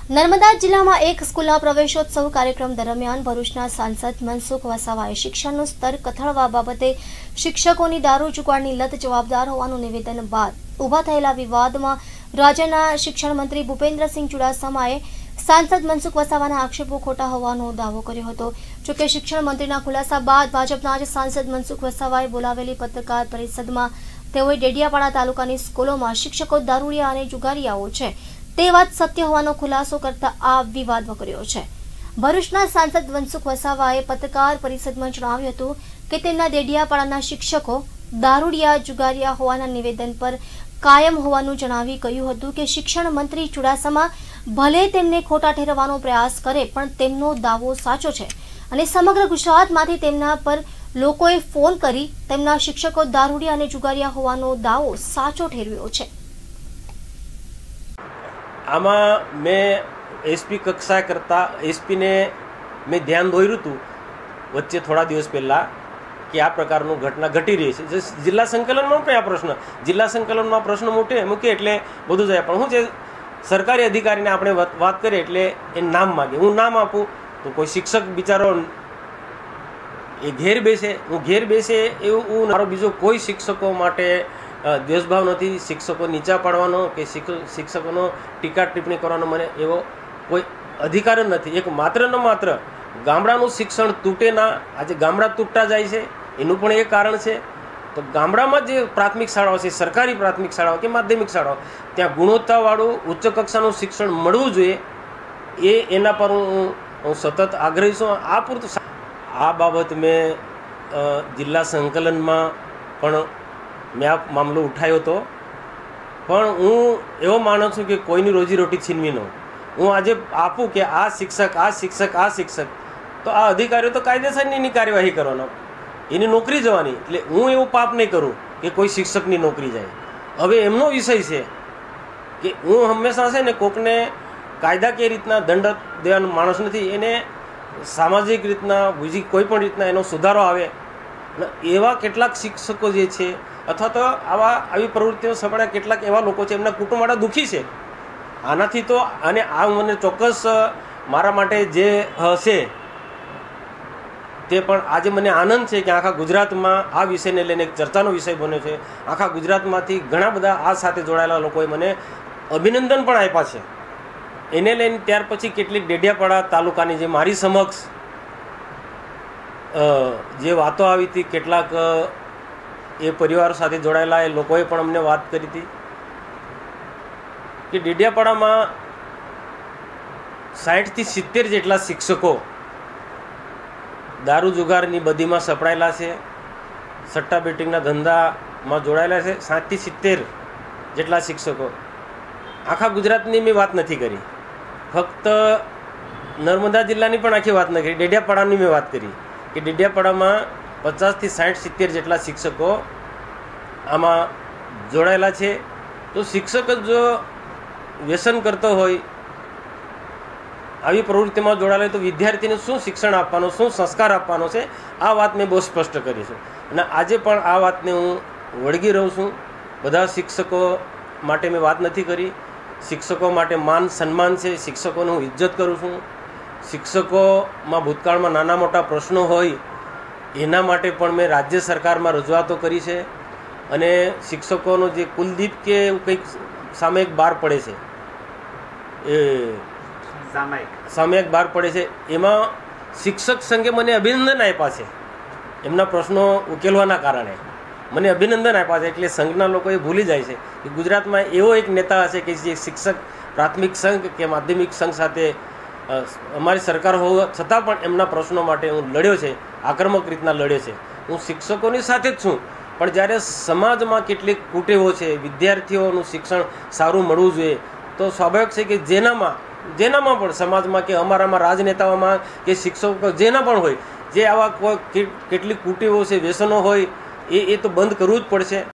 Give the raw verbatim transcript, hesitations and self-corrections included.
નર્મદા જિલ્લામાં એક સ્કૂલના પ્રવેશોત્સવ કાર્યક્રમ દરમિયાન ભરૂચના સાંસદ મનસુખ વસાવાએ શિક્ષણનું સ્તર કથળવા બાબતે શિક્ષકોની દારૂ જુગારની લત જવાબદાર હોવાનું નિવેદન બાદ ઊભા થયેલા વિવાદમાં રાજ્યના શિક્ષણ મંત્રી ભૂપેન્દ્રસિંહ ચુડાસમાએ સાંસદ મનસુખ વસાવાના આક્ષેપો ખોટા હોવાનો દાવો કર્યો હતો। જોકે શિક્ષણ મંત્રીના ખુલાસા બાદ ભાજપના જ સાંસદ મનસુખ વસાવાએ બોલાવેલી પત્રકાર પરિષદમાં તેઓએ ડેડિયાપાડા તાલુકાની સ્કૂલોમાં શિક્ષકો દારૂડિયા અને જુગારીયાઓ છે તે વાત સત્ય હોવાનો ખુલાસો કરતા આ વિવાદ વકર્યો છે। ભરૂચના સાંસદ મનસુખ વસાવાએ પત્રકાર પરિષદમાં જણાવ્યું હતું કે તેમના ડેડિયાપાડાના શિક્ષકો દારૂડિયા જુગારિયા હોવાના નિવેદન પર કાયમ હોવાનું જણાવી કહ્યું હતું કે શિક્ષણ મંત્રી ચુડાસમા ભલે તેમને ખોટા ઠેરવવાનો પ્રયાસ કરે પણ તેમનો દાવો સાચો છે અને સમગ્ર ગુજરાતમાંથી તેમના પર લોકોએ ફોન કરી તેમના શિક્ષકો દારૂડિયા અને જુગારિયા હોવાનો દાવો સાચો ઠેરવ્યો છે। આમાં મેં એસપી કક્ષાએ કરતા એસપીને મેં ધ્યાન દોર્યું હતું વચ્ચે થોડા દિવસ પહેલાં કે આ પ્રકારનું ઘટના ઘટી રહી છે। જિલ્લા સંકલનમાં પણ આ પ્રશ્ન જિલ્લા સંકલનમાં પ્રશ્ન મોટે મૂકે એટલે બધું જાય, પણ શું છે સરકારી અધિકારીને આપણે વાત કરીએ એટલે એ નામ માગે, હું નામ આપું તો કોઈ શિક્ષક બિચારો એ ઘેર બેસે, હું ઘેર બેસે એવું હું મારો બીજો કોઈ શિક્ષકો માટે દ્વેષભાવ નથી, શિક્ષકો નીચા પાડવાનો કે શિક્ષકોનો ટીકા ટિપ્પણી કરવાનો મને એવો કોઈ અધિકાર જ નથી। એક માત્ર ને માત્ર ગામડાનું શિક્ષણ તૂટે ના, આજે ગામડા તૂટતા જાય છે એનું પણ એક કારણ છે। તો ગામડામાં જે પ્રાથમિક શાળાઓ છે, સરકારી પ્રાથમિક શાળાઓ કે માધ્યમિક શાળાઓ, ત્યાં ગુણવત્તાવાળું ઉચ્ચ કક્ષાનું શિક્ષણ મળવું જોઈએ એ એના પર હું હું સતત આગ્રહી છું। આ પૂરતું આ બાબત મેં જિલ્લા સંકલનમાં પણ મેં આ મામલો ઉઠાવ્યો હતો, પણ હું એવો માનું છું કે કોઈની રોજીરોટી છીનવી ન, હું આજે આપું કે આ શિક્ષક આ શિક્ષક આ શિક્ષક તો આ અધિકારીઓ તો કાયદેસરની એની કાર્યવાહી કરવાનો, એની નોકરી જવાની, એટલે હું એવું પાપ નહીં કરું કે કોઈ શિક્ષકની નોકરી જાય। હવે એમનો વિષય છે કે હું હંમેશા છે ને કોકને કાયદાકીય રીતના દંડ દેવાનો માણસ નથી, એને સામાજિક રીતના બીજી કોઈ પણ રીતના એનો સુધારો આવે। એવા કેટલાક શિક્ષકો જે છે અથવા તો આવા આવી પ્રવૃત્તિઓ સપડા કેટલાક એવા લોકો છે એમના કુટુંબવાળા દુઃખી છે આનાથી, તો અને આ મને ચોક્કસ મારા માટે જે હશે તે પણ આજે મને આનંદ છે કે આખા ગુજરાતમાં આ વિષયને લઈને એક ચર્ચાનો વિષય બન્યો છે। આખા ગુજરાતમાંથી ઘણા બધા આ સાથે જોડાયેલા લોકોએ મને અભિનંદન પણ આપ્યા છે એને લઈને। ત્યાર પછી કેટલીક ડેડિયાપાડા તાલુકાની જે મારી સમક્ષ જે વાતો આવી હતી, કેટલાક એ પરિવારો સાથે જોડાયેલા એ લોકોએ પણ અમને વાત કરી હતી કે ડેડિયાપાડામાં સાઠથી સિત્તેર જેટલા શિક્ષકો દારૂ જુગારની બદીમાં સપડાયેલા છે, સટ્ટા બેટિંગના ધંધામાં જોડાયેલા છે। સાઠથી સિત્તેર જેટલા શિક્ષકો, આખા ગુજરાતની મેં વાત નથી કરી, ફક્ત નર્મદા જિલ્લાની પણ આખી વાત નથી કરી, ડેડિયાપાડાની મેં વાત કરી કે ડેડિયાપાડામાં પચાસથી સાઠ સિત્તેર જેટલા શિક્ષકો આમાં જોડાયેલા છે। તો શિક્ષક જ જો વ્યસન કરતો હોય, આવી પ્રવૃત્તિમાં જોડાયેલા તો વિદ્યાર્થીને શું શિક્ષણ આપવાનું, શું સંસ્કાર આપવાનો છે, આ વાત મેં બહુ સ્પષ્ટ કરી છે અને આજે પણ આ વાતને હું વળગી રહું છું। બધા શિક્ષકો માટે મેં વાત નથી કરી, શિક્ષકો માટે માન સન્માન છે, શિક્ષકોને હું ઇજ્જત કરું છું। શિક્ષકોમાં ભૂતકાળમાં નાના મોટા પ્રશ્નો હોય એના માટે પણ મેં રાજ્ય સરકારમાં રજૂઆતો કરી છે અને શિક્ષકોનો જે કુલદીપ કે એવું કંઈક સામયિક બહાર પડે છે, એ સામયિક બહાર પડે છે, એમાં શિક્ષક સંઘે મને અભિનંદન આપ્યા છે, એમના પ્રશ્નો ઉકેલવાના કારણે મને અભિનંદન આપ્યા છે। એટલે સંઘના લોકો એ ભૂલી જાય છે કે ગુજરાતમાં એવો એક નેતા હશે કે જે શિક્ષક પ્રાથમિક સંઘ કે માધ્યમિક સંઘ સાથે અમારી સરકાર હોવા છતાં પણ એમના પ્રશ્નો માટે હું લડ્યો છે, આક્રમક રીતના લડ્યો છે। હું શિક્ષકોની સાથે જ છું, પણ જ્યારે સમાજમાં કેટલીક કુટેવો છે, વિદ્યાર્થીઓનું શિક્ષણ સારું મળવું જોઈએ, તો સ્વાભાવિક છે કે જેનામાં જેનામાં પણ સમાજમાં કે અમારામાં રાજનેતાઓમાં કે શિક્ષકો જેના પણ હોય, જે આવા કોઈ કેટલીક કુટેવો છે, વ્યસનો હોય એ એ તો બંધ કરવું જ પડશે।